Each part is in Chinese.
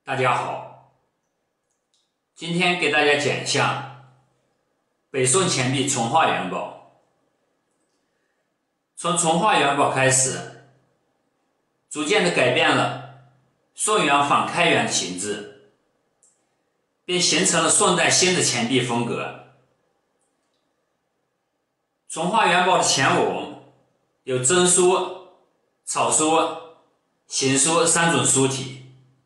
大家好，今天给大家讲一下北宋钱币从化元宝。从从化元宝开始，逐渐的改变了宋元反开元的形制，并形成了宋代新的钱币风格。从化元宝的前文有真书、草书、行书三种书体。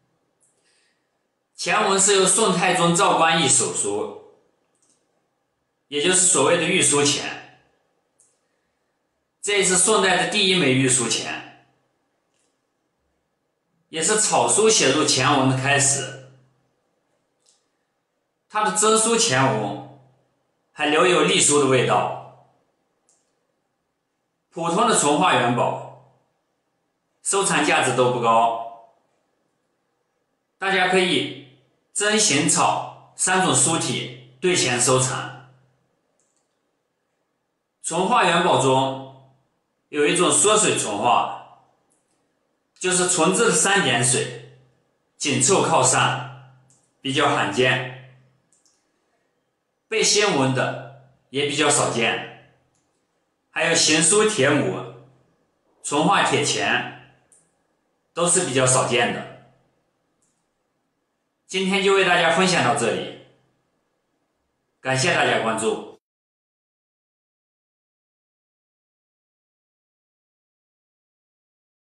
前文是由宋太宗赵光义手书，也就是所谓的御书钱，这也是宋代的第一枚御书钱，也是草书写入前文的开始。它的真书前文还留有隶书的味道。普通的从化元宝收藏价值都不高，大家可以真、行、草三种书体对钱收藏。从化元宝中有一种缩水从化，就是纯质的3点水，紧凑靠上，比较罕见，背新纹的也比较少见。还有行书铁母、从化铁钱都是比较少见的。今天就为大家分享到这里，感谢大家关注。